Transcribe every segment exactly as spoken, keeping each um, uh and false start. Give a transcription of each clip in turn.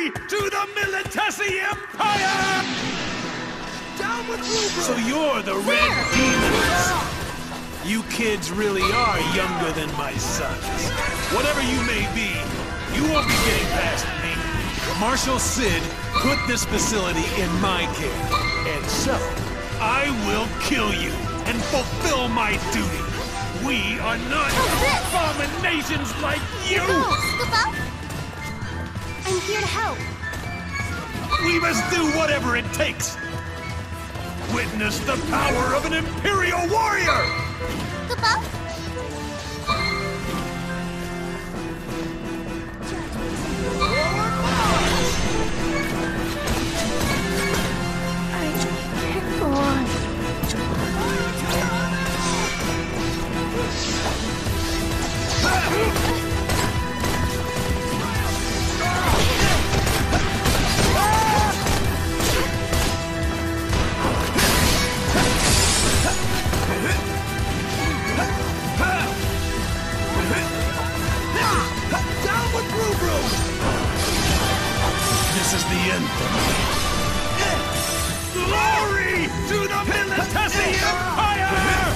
to the Militesi Empire! Down with Rubro! So you're the Red Demons! You kids really are younger than my sons. Whatever you may be, you won't be getting past me. Marshal Sid put this facility in my care, and so I will kill you and fulfill my duty. We are not abominations like you! Scoop up! I'm here to help. We must do whatever it takes. Witness the power of an Imperial warrior! Scoop up! Go on. This is the end for me. Glory to the Militesi Empire!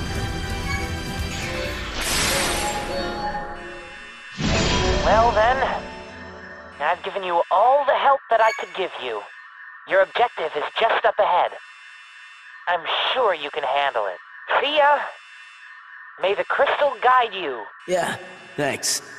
Well then, I've given you all the help that I could give you. Your objective is just up ahead. I'm sure you can handle it. See ya! May the crystal guide you. Yeah, thanks.